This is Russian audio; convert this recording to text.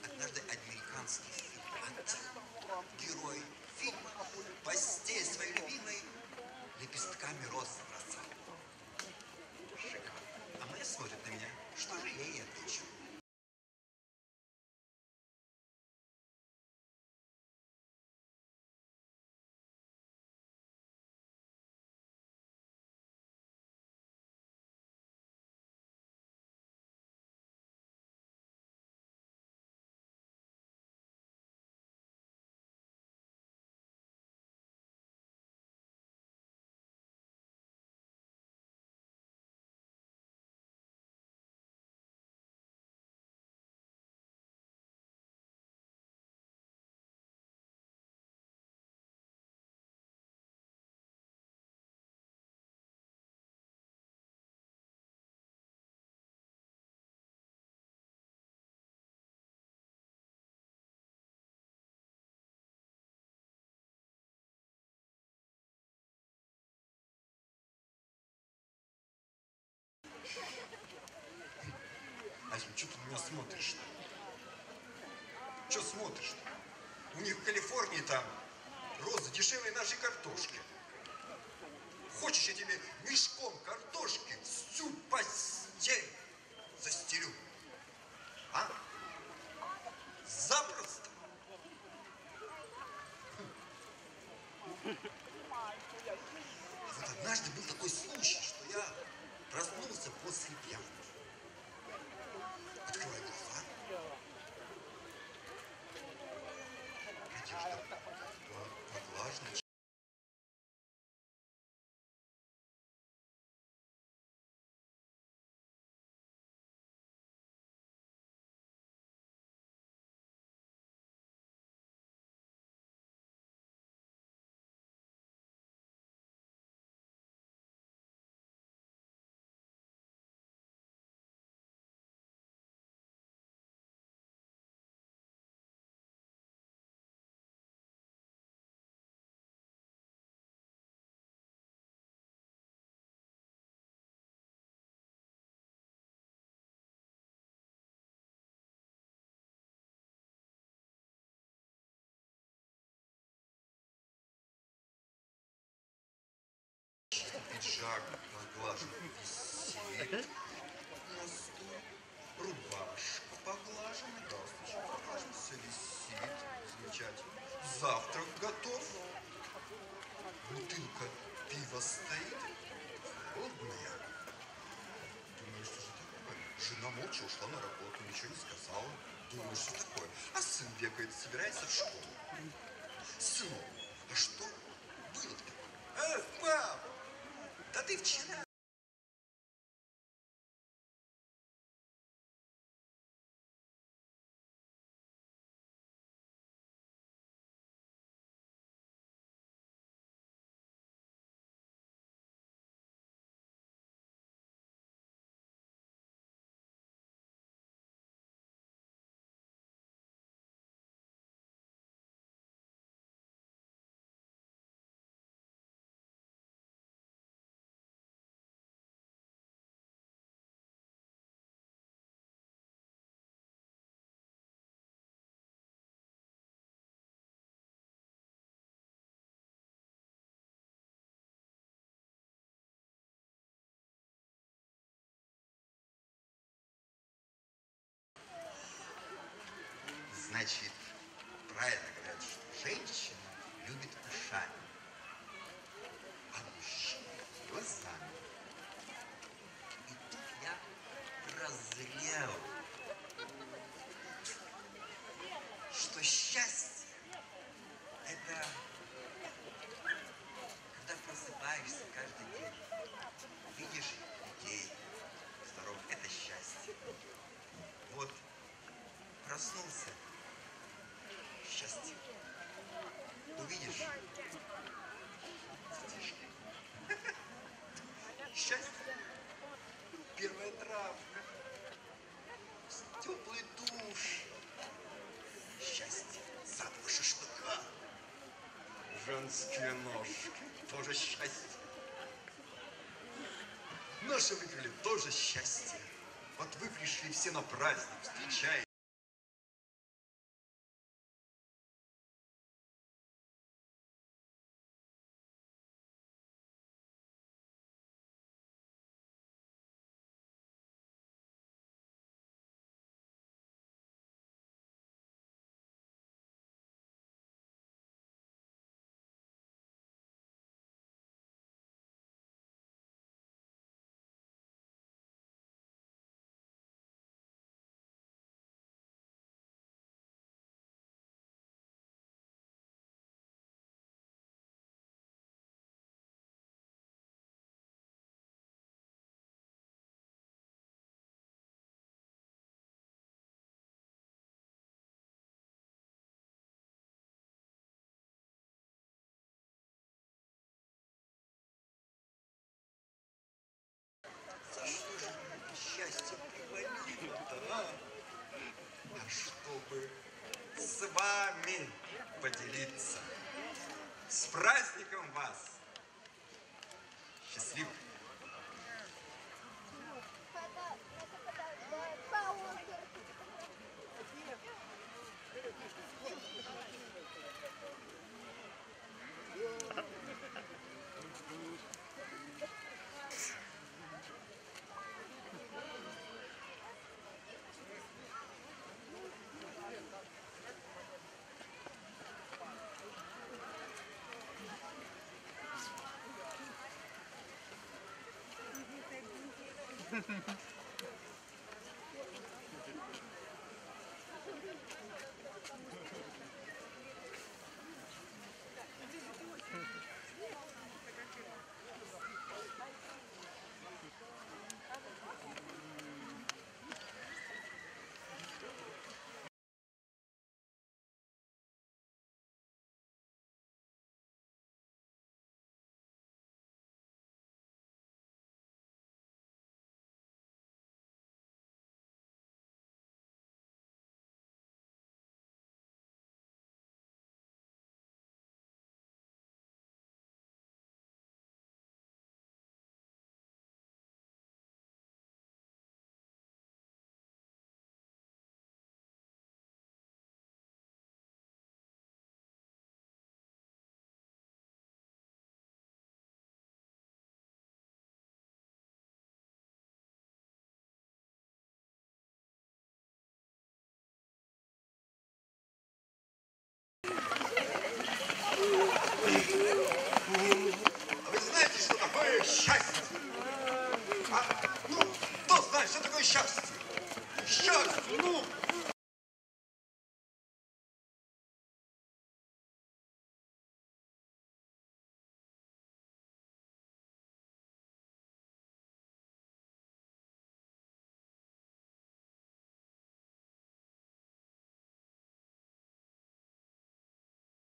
Однажды американский фильм герой фильма постель своей любимой лепестками роз забросал. Шикарно. А моя смотрит на меня, что же я ей отвечу? Ася, что ты на меня смотришь-то? Что смотришь-то? У них в Калифорнии там розы дешевле нашей картошки. Хочешь, я тебе мешком картошки всю постель застелю? А? Запросто. Вот однажды был такой случай, что я проснулся после пьянки. Открываю глаза. Одежда поглажена. Пиджак поглажен висит на стуле, рубашка поглажена, галстучек поглажен, все висит, замечательно. Завтрак готов, бутылка пива стоит, холодная. Думаю, что же такое? Жена молча ушла на работу, ничего не сказала. Думаю, что такое? А сын бегает, собирается в школу. Сынок, а что было-то? Эх, пап! Да ты вчера... Значит, правильно говорят, что женщина любит ушами, а мужчина глазами. И тут я прозрел, что счастье – это когда просыпаешься каждый день, видишь людей здоровых, это счастье. Вот проснулся, счастье. Увидишь, детишки. Счастье. Первая травка. Теплый душ. Счастье. Запах шашлыка. Женские ножки. Тоже счастье. Наши выиграли тоже счастье. Вот вы пришли все на праздник, встречаете. хотел бы с вами поделиться. С праздником вас! Счастливо! Ha ha ha.